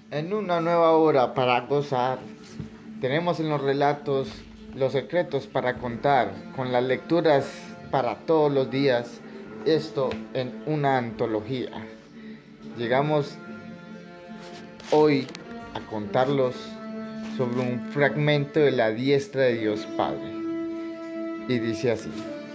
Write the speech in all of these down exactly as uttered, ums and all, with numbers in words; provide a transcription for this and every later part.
En una nueva hora para gozar, tenemos en los relatos los secretos para contar, con las lecturas para todos los días, esto en una antología. Llegamos hoy a contarlos sobre un fragmento de la diestra de Dios Padre. Y dice así: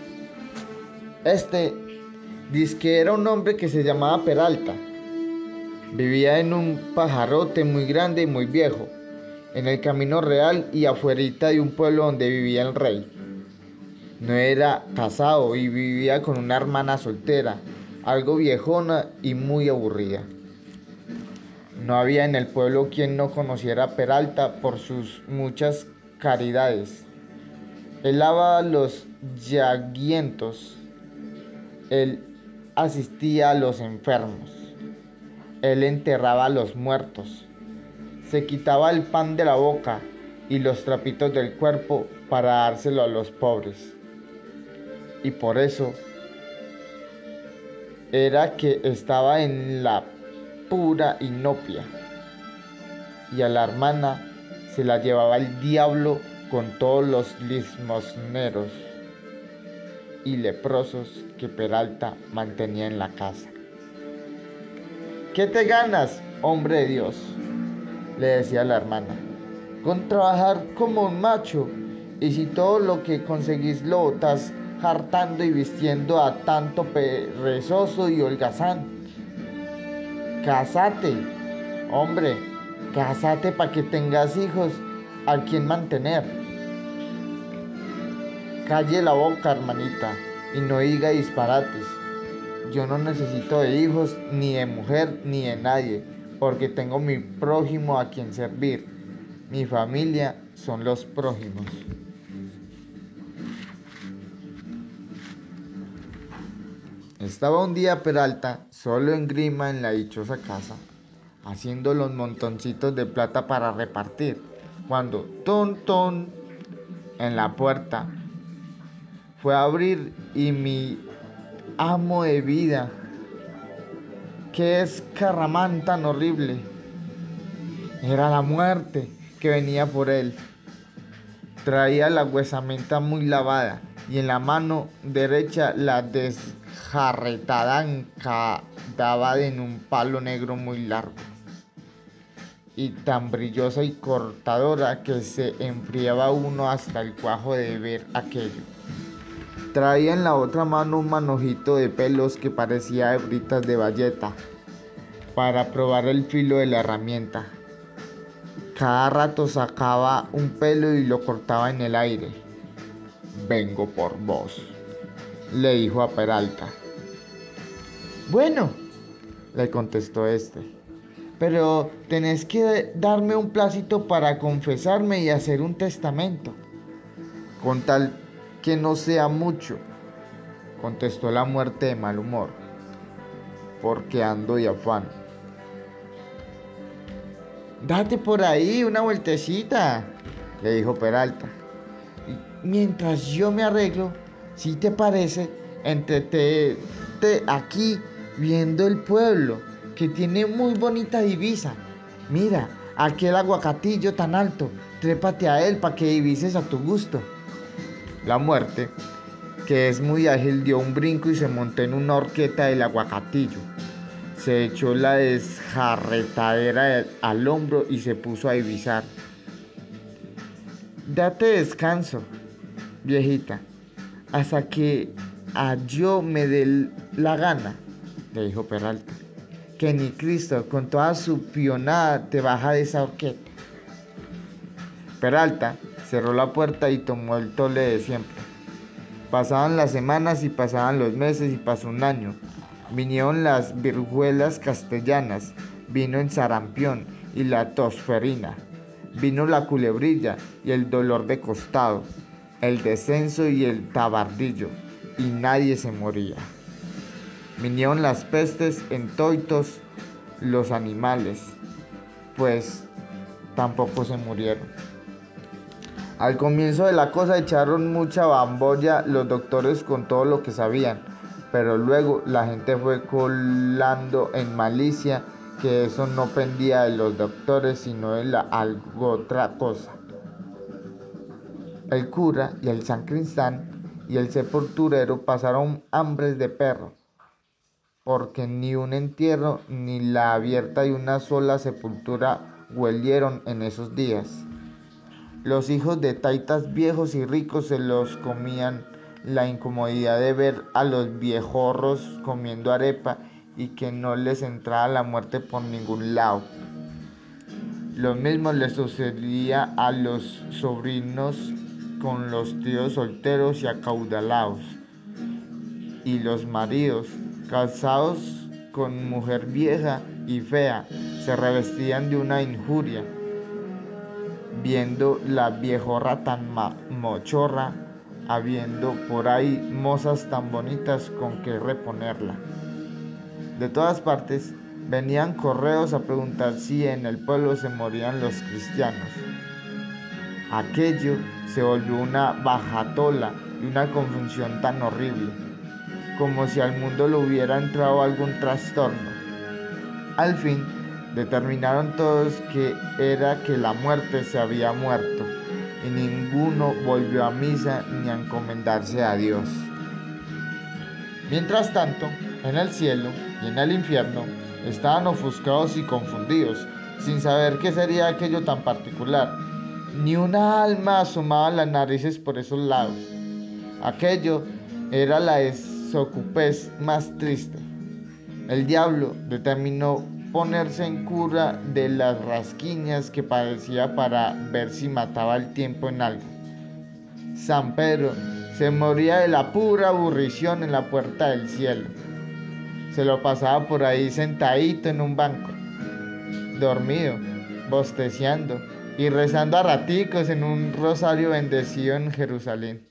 Este dizque era un hombre que se llamaba Peralta. Vivía en un pajarote muy grande y muy viejo, en el camino real y afuerita de un pueblo donde vivía el rey. No era casado y vivía con una hermana soltera, algo viejona y muy aburrida. No había en el pueblo quien no conociera a Peralta por sus muchas caridades. Él lavaba los llaguientos, él asistía a los enfermos, él enterraba a los muertos, se quitaba el pan de la boca y los trapitos del cuerpo para dárselo a los pobres. Y por eso era que estaba en la pura inopia. Y a la hermana se la llevaba el diablo con todos los limosneros y leprosos que Peralta mantenía en la casa. ¿Qué te ganas, hombre de Dios?, le decía la hermana, con trabajar como un macho, y si todo lo que conseguís lo botas hartando y vistiendo a tanto perezoso y holgazán. Cásate, hombre, cásate para que tengas hijos a quien mantener. Calle la boca, hermanita, y no diga disparates. Yo no necesito de hijos, ni de mujer, ni de nadie, porque tengo mi prójimo a quien servir. Mi familia son los prójimos. Estaba un día Peralta solo en grima en la dichosa casa, haciendo los montoncitos de plata para repartir, cuando ton ton en la puerta fue a abrir y mi amo de vida, qué escarramán tan horrible, era la muerte que venía por él. Traía la huesamenta muy lavada y en la mano derecha la desjarretada anca daba en un palo negro muy largo y tan brillosa y cortadora que se enfriaba uno hasta el cuajo de ver aquello. Traía en la otra mano un manojito de pelos que parecía hebritas de bayeta para probar el filo de la herramienta. Cada rato sacaba un pelo y lo cortaba en el aire. Vengo por vos, le dijo a Peralta. Bueno, le contestó este, pero tenés que darme un placito para confesarme y hacer un testamento. Con tal que no sea mucho, contestó la muerte de mal humor, porque ando de afán. Date por ahí una vueltecita, le dijo Peralta. Y mientras yo me arreglo, si te parece, entrete aquí viendo el pueblo, que tiene muy bonita divisa. Mira, aquel aguacatillo tan alto, trépate a él para que divises a tu gusto. La muerte, que es muy ágil, dio un brinco y se montó en una horqueta del aguacatillo. Se echó la desjarretadera al hombro y se puso a divisar. Date descanso, viejita, hasta que a yo me dé la gana, le dijo Peralta, que ni Cristo con toda su pionada te baja de esa horqueta. Peralta cerró la puerta y tomó el tole de siempre. Pasaban las semanas y pasaban los meses y pasó un año. Vinieron las viruelas castellanas, vino el sarampión y la tosferina, vino la culebrilla y el dolor de costado, el descenso y el tabardillo, y nadie se moría. Vinieron las pestes en toitos los animales, pues tampoco se murieron. Al comienzo de la cosa echaron mucha bambolla los doctores con todo lo que sabían, pero luego la gente fue colando en malicia que eso no pendía de los doctores, sino de la, algo otra cosa. El cura y el sacristán y el sepulturero pasaron hambres de perro, porque ni un entierro ni la abierta de una sola sepultura huelieron en esos días. Los hijos de taitas viejos y ricos se los comían la incomodidad de ver a los viejorros comiendo arepa y que no les entraba la muerte por ningún lado. Lo mismo le sucedía a los sobrinos con los tíos solteros y acaudalados, y los maridos, casados con mujer vieja y fea, se revestían de una injuria, viendo la viejorra tan mochorra, habiendo por ahí mozas tan bonitas con que reponerla. De todas partes venían correos a preguntar si en el pueblo se morían los cristianos. Aquello se volvió una bajatola y una confusión tan horrible, como si al mundo le hubiera entrado algún trastorno. Al fin, determinaron todos que era que la muerte se había muerto, y ninguno volvió a misa ni a encomendarse a Dios. Mientras tanto, en el cielo y en el infierno estaban ofuscados y confundidos, sin saber qué sería aquello tan particular. Ni una alma asomaba las narices por esos lados. Aquello era la desocupez más triste. El diablo determinó ponerse en cura de las rasquiñas que padecía para ver si mataba el tiempo en algo. San Pedro se moría de la pura aburrición en la puerta del cielo. Se lo pasaba por ahí sentadito en un banco, dormido, bosteciando y rezando a raticos en un rosario bendecido en Jerusalén.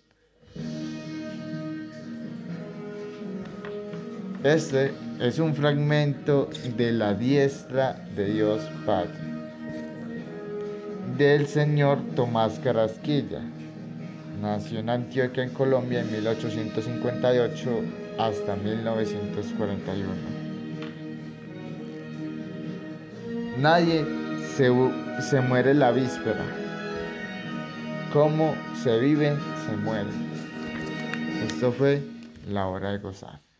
Este es un fragmento de la diestra de Dios Padre, del señor Tomás Carrasquilla. Nació en Antioquia, en Colombia, en mil ochocientos cincuenta y ocho hasta mil novecientos cuarenta y uno. Nadie se, se muere la víspera. Como se vive, se muere. Esto fue La Hora de Gozar.